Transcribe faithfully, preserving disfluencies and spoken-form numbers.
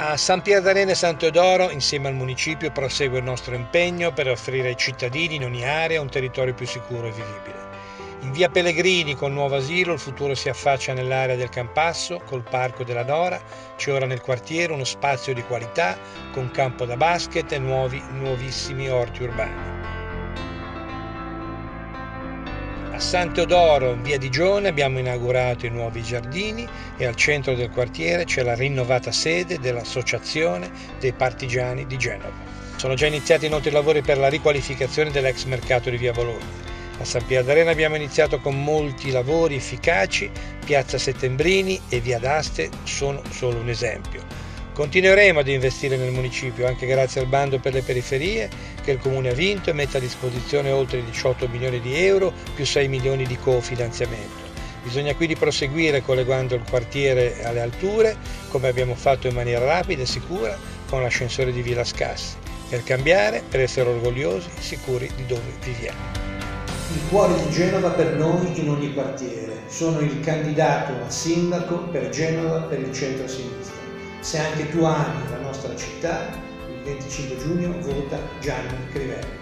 A San Pierdarena e San Teodoro, insieme al municipio, prosegue il nostro impegno per offrire ai cittadini in ogni area un territorio più sicuro e vivibile. In via Pellegrini, col nuovo asilo, il futuro si affaccia nell'area del Campasso, col Parco della Nora. C'è ora nel quartiere uno spazio di qualità, con campo da basket e nuovi, nuovissimi orti urbani. A San Teodoro, in via di Gione, abbiamo inaugurato i nuovi giardini e al centro del quartiere c'è la rinnovata sede dell'Associazione dei Partigiani di Genova. Sono già iniziati inoltre i lavori per la riqualificazione dell'ex mercato di via Bologna. A San Pierdarena abbiamo iniziato con molti lavori efficaci, piazza Settembrini e via d'Aste sono solo un esempio. Continueremo ad investire nel municipio anche grazie al bando per le periferie che il Comune ha vinto e mette a disposizione oltre diciotto milioni di euro più sei milioni di cofinanziamento. Bisogna quindi proseguire collegando il quartiere alle alture come abbiamo fatto in maniera rapida e sicura con l'ascensore di Villa Scassi, per cambiare, per essere orgogliosi e sicuri di dove viviamo. Il cuore di Genova per noi in ogni quartiere. Sono il candidato a sindaco per Genova per il centro-sinistra. Se anche tu ami la nostra città, il venticinque giugno vota Gianni Crivelli.